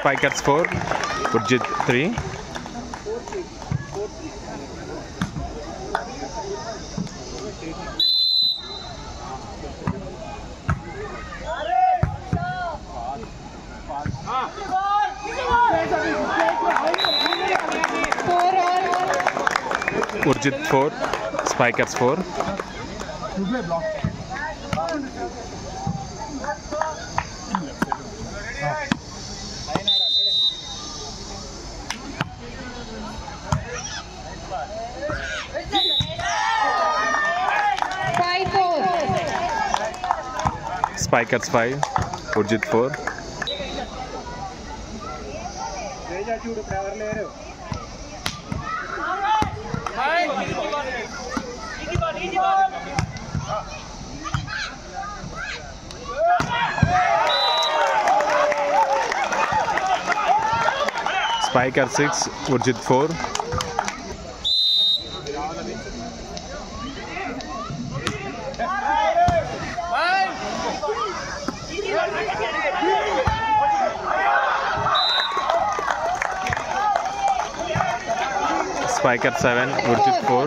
Spikers 4, Urjit 3. Urjit 4, Spikers 4. Spikers 5, Urjit 4. Spikers 6, Urjit 4. Spikers 7, Urjit 4.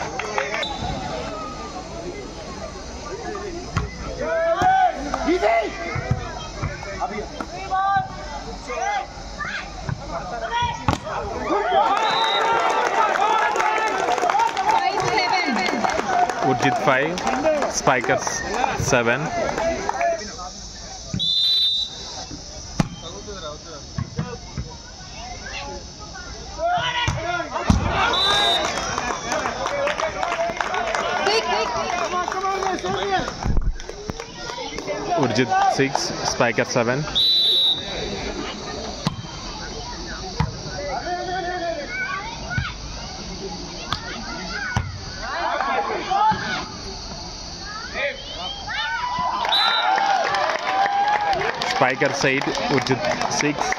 Urjit 5, Spikers 7. Urjit 6, Spikers 7. Spikers 8, Urjit 6.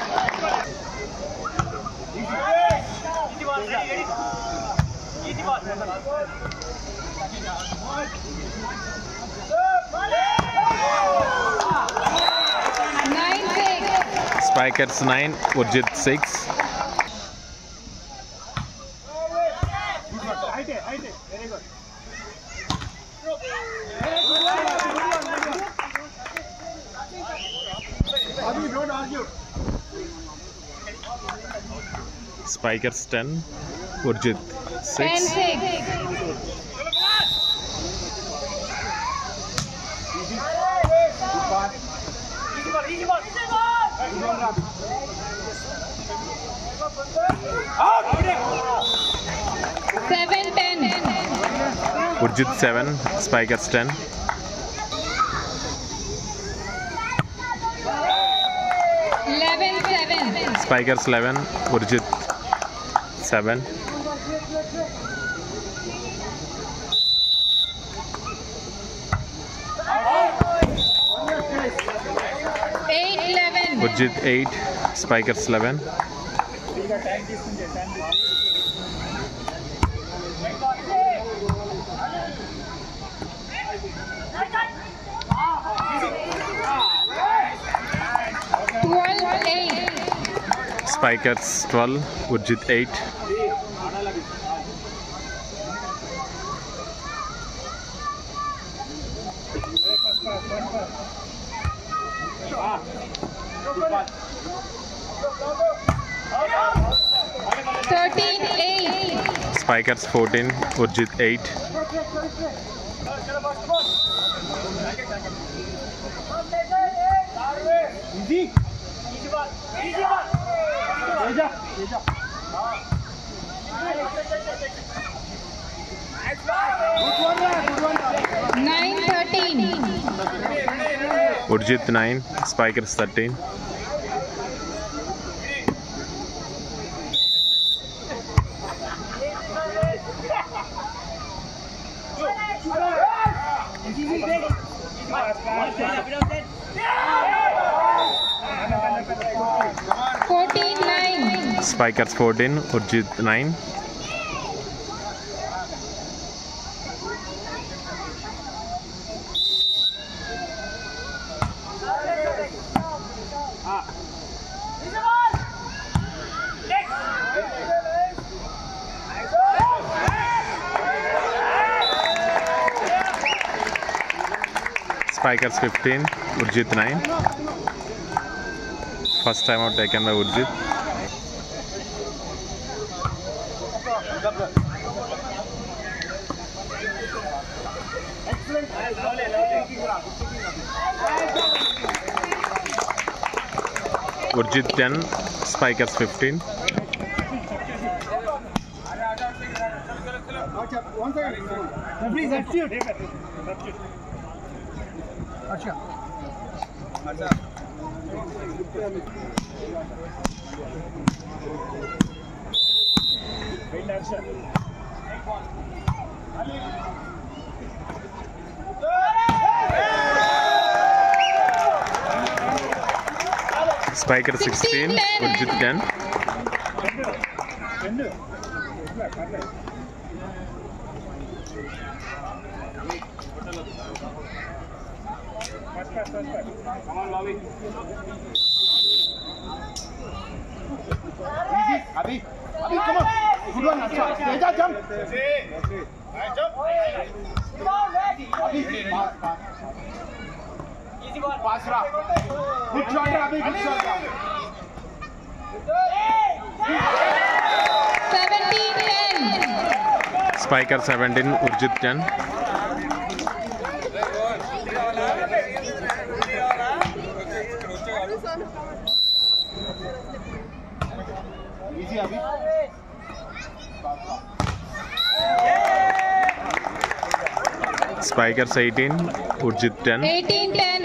Spikers 9, Urjit 6. Spikers 10, Urjit 6. Urjit 7, Spikers 10. Spikers 11, Urjit 7. Urjit 8, Spikers 11. Spikers 12, Urjit 8. Spikers 14, Urjit 8. Urjit 9, Spikers 13. Spikers 14, Urjit 9. Spikers 15, Urjit 9. First time out taken by Urjit. Urjit 10, Spikers 15. Spiker 16, Urjit 10. Abhi, come on. Good one, Acha. Teja, jump. Jump. Abhi, easy ball. Pass Ra. Good shot, Abhi. Good shot. 17-10. Spiker 17, Urjit 10. Easy, Abhi. Spikers 18, Urjit 10. 18-10.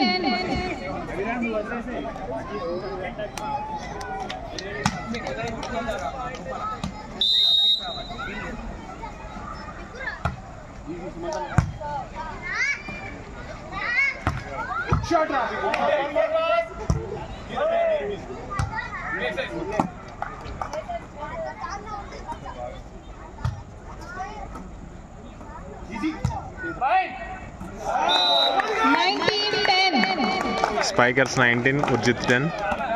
Shot, Abhi. Easy. Fine. 19-10. Spikers 19, Urjit 10.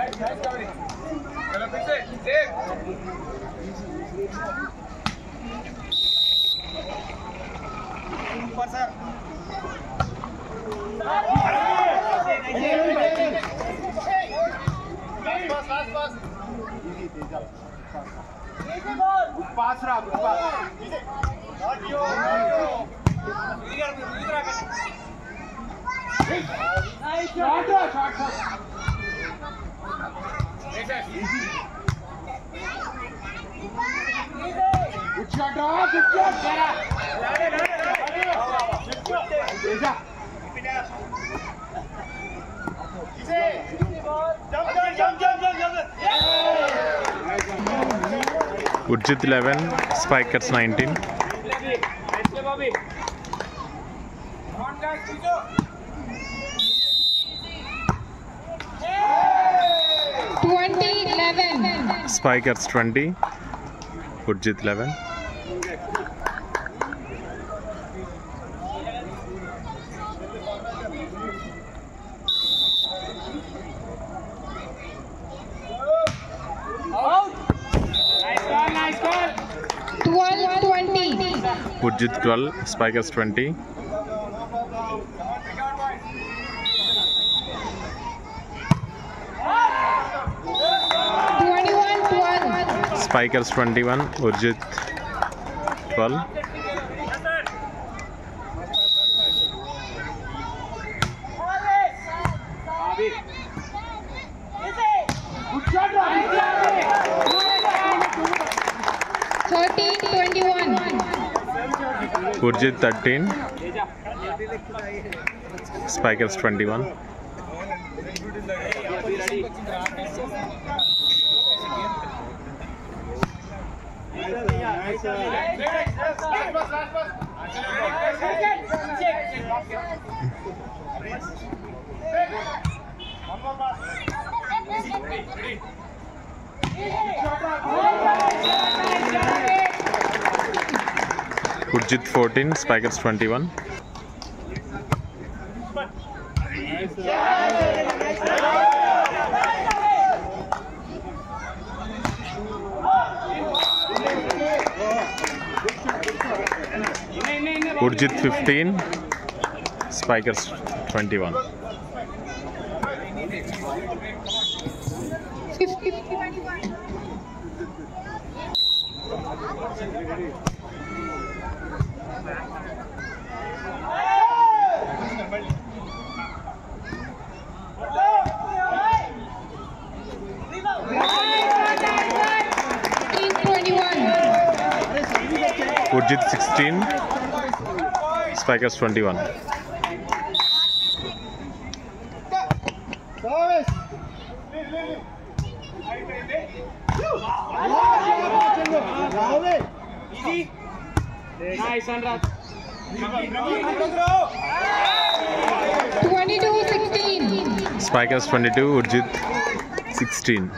Pass Ra. Good pass. Shot. Good shot, Ra. Good shot. Teja. Urjit 11, Spikers 19. 20-11. Spikers 20, Urjit 11. Out. Nice ball. 12-20. Urjit 12, Spikers 20. Spikers 21, Urjit 12. Good shot, Ra. 13-21. Urjit 13, Spikers 21. Urjit 14, Spikers 21. Urjit 15, Spikers 21. 21. Urjit 16. Spikers 21. Nice, Anurag. 22-16. Spikers 22. Urjit 16.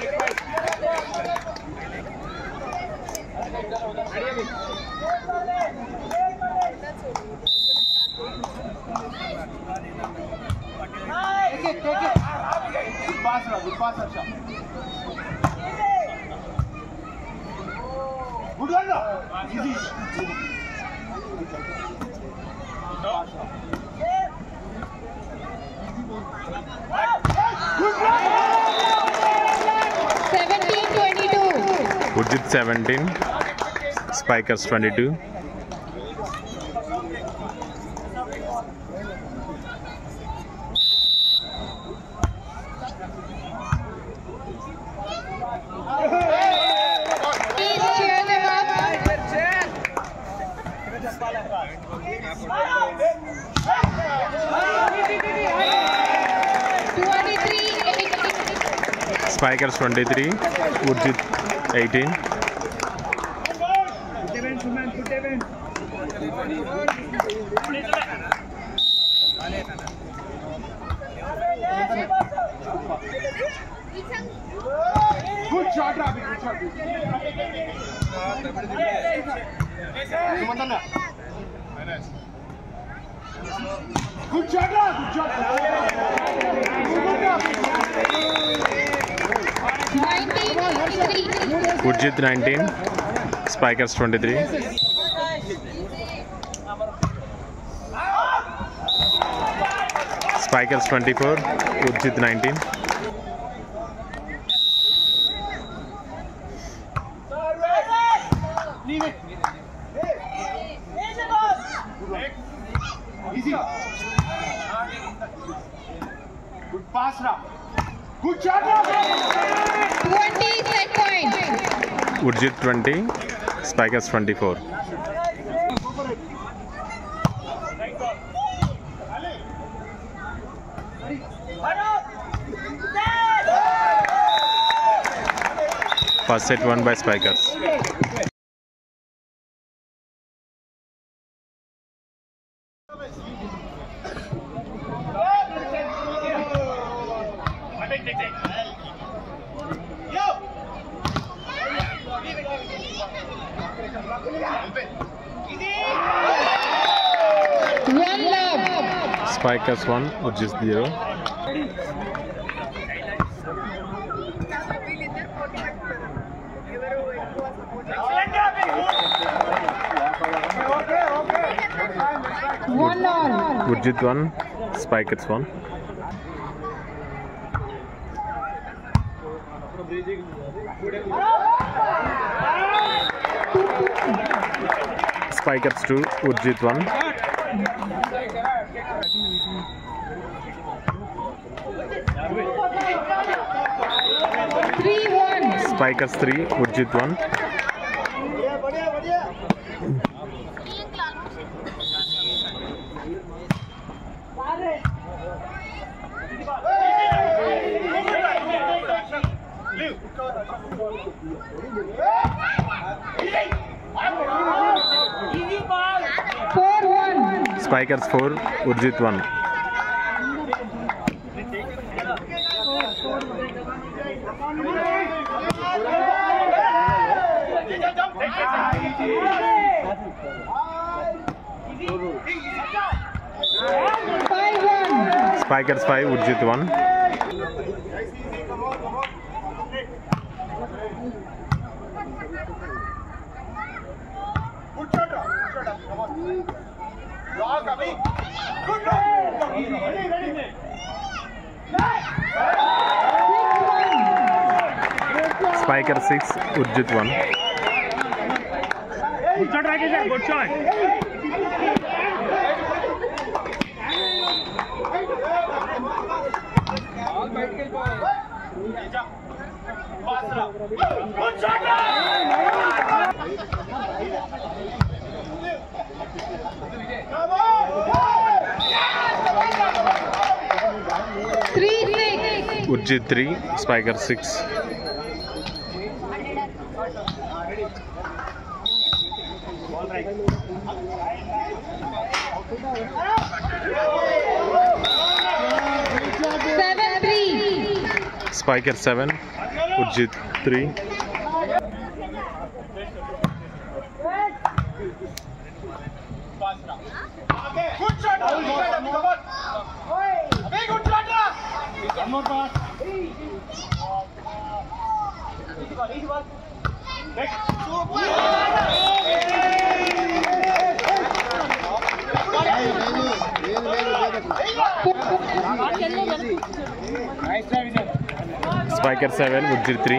Take it. Good pass, Harsha. Good one, easy. Good one. 17-22. Urjit 17. Spikers 22. Please cheer them up. 23-18. Spikers 23. Urjit 18. Good shot, Ravi. Good shot. Sumantana. Good shot, Ravi. Good shot. 19-23. Urjit 19. Spikers 23. Spikers 24. Urjit 19. Leave it. Easy. Good pass, Ravi. Good shot, Ravi. 20 set point. Urjit 20. Spikers 24. First set won by Spikers. One love. Spikers 1. Urjit 0. One all. Urjit 1. Spikers 1. Spikers 2. Urjit 1. Three one. Spikers 3. Urjit 1. Four one. Spikers 4. Urjit 1. Five one. Spikers 5. Urjit 1. Good shot, Ravi. Come on. Block, Ravi. Good block. Spiker 6, Urjit 1. Good shot, Rakesh. Good shot. Good shot. 3-6. Urjit 3, Spiker 6. Spiker 7, Urjit 3. Good shot. Very good shot. One more pass. Easy ball. Spiker 7, Urjit 3.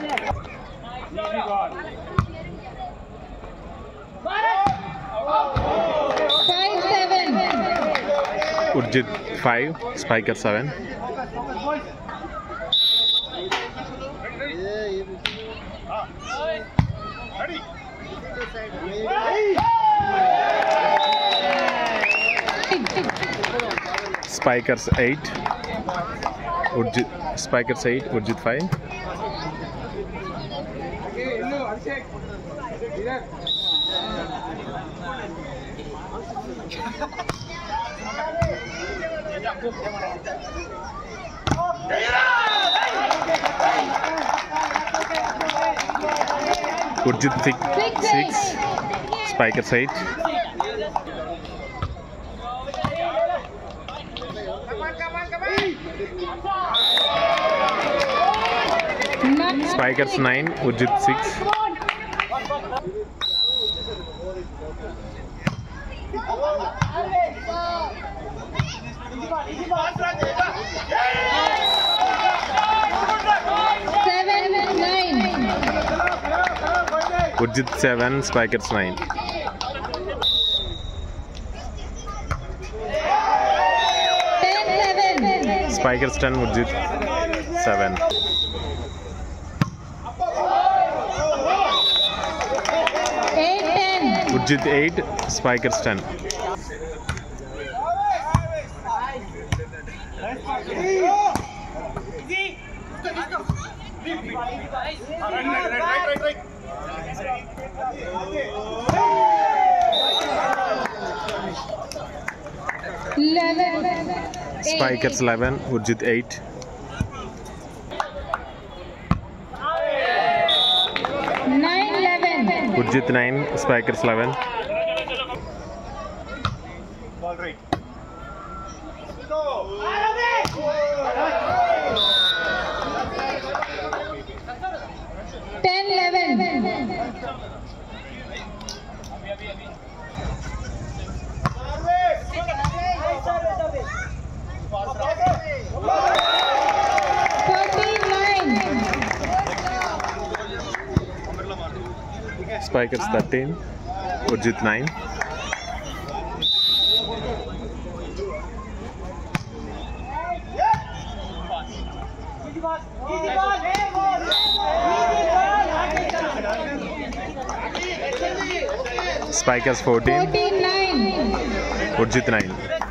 Urjit 5, Spiker 7. Spikers 8, Spikers 8, Urjit 5. Urjit 6, Spikers 8. Spikers 9, Urjit 6. Urjit 7, Spikers 9. Spikers 10, Urjit 7. Urjit 8, Spikers 10. Spikers 11, Urjit 8. Urjit 9, Spikers 11. Ball right. 10-11. Spikers 13, Urjit 9. Spikers 14, Urjit 9.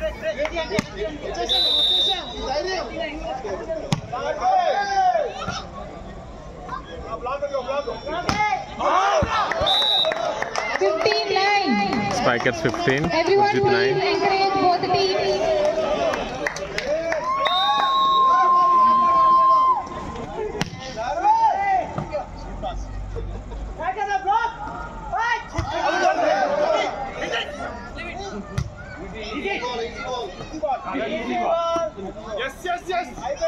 Spikers 15, Everyone Urjit please 9. encourage both the teams. Yes.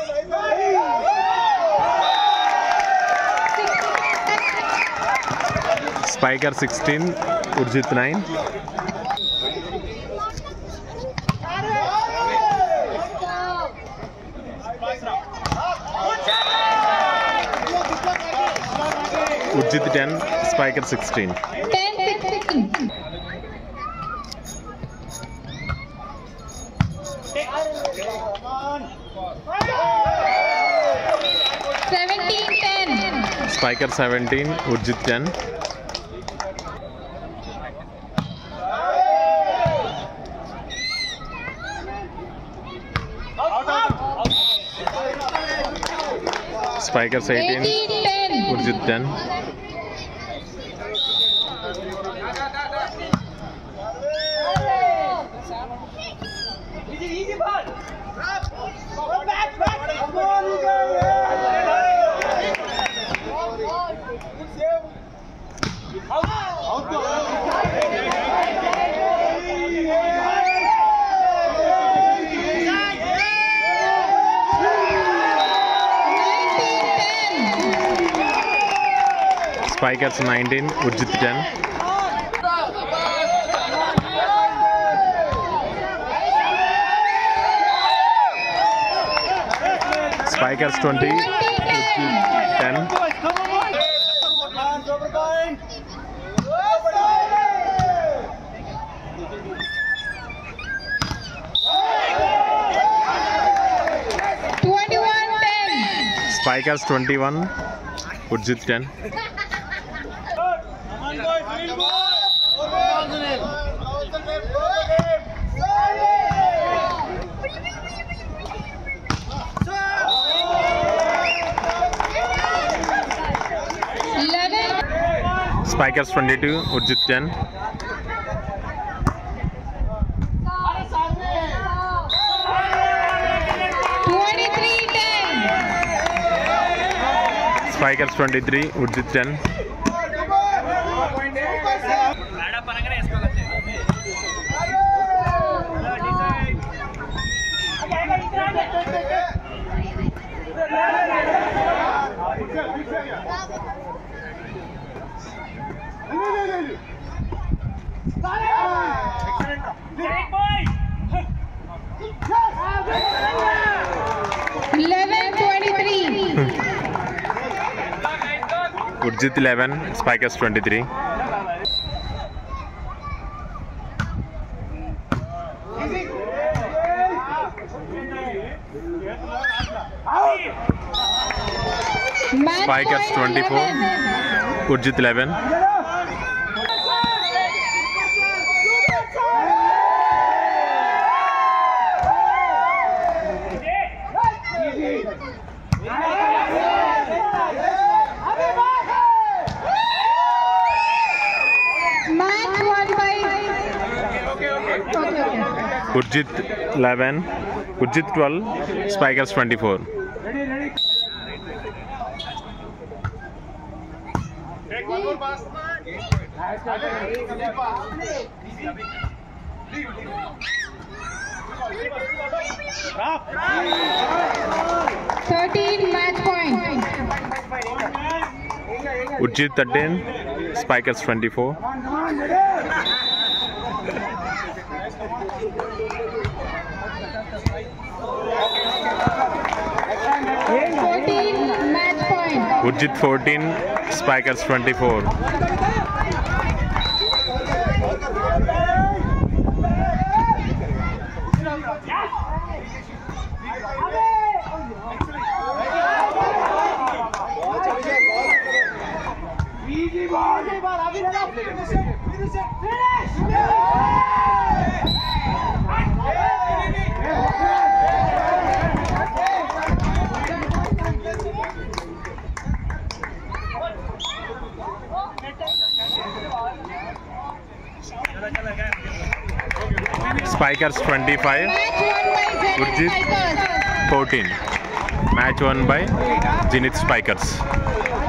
Spiker 16, Urjit 9. Urjit 10, Spikers 16. 10-16. 17-10. Spikers 17, Urjit 10. Spikers 18, 18-10. Urjit 10. Easy ball. Go back. Come on, Spikers 19, Urjit 10. Spikers 20, Urjit 10. Spikers 21, Urjit 10. Spikers 22, Urjit 10. Spikers 23, Urjit 10. Urjit 11, Spikers 23. Spikers 24, Urjit 11. Urjit 11, Urjit 12, Spikers 24. Take one more pass. 13 match point. Urjit 13, Spikers 24. Match point. Urjit 14, Spikers 24. Easy ball. Finish. Spikers 25, Urjit 14. Match won by Zenith Spikers.